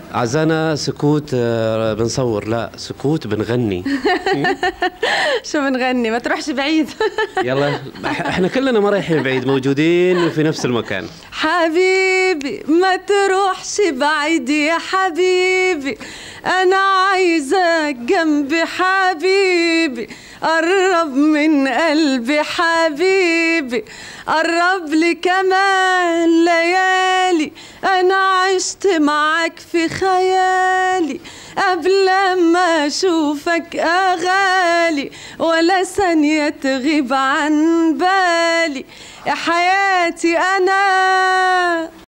عزانا سكوت بنصور، لا سكوت بنغني. شو بنغني؟ ما تروحش بعيد. يلا احنا كلنا ما رايحين بعيد، موجودين في نفس المكان. حبيبي ما تروحش بعيد يا حبيبي، أنا عايزك جنبي حبيبي، قرب من قلبي حبيبي، قرب لي كمان ليالي، أنا عشت معاك في خيالي قبل ما أشوفك أغالي، ولا ثانية تغيب عن بالي يا حياتي أنا.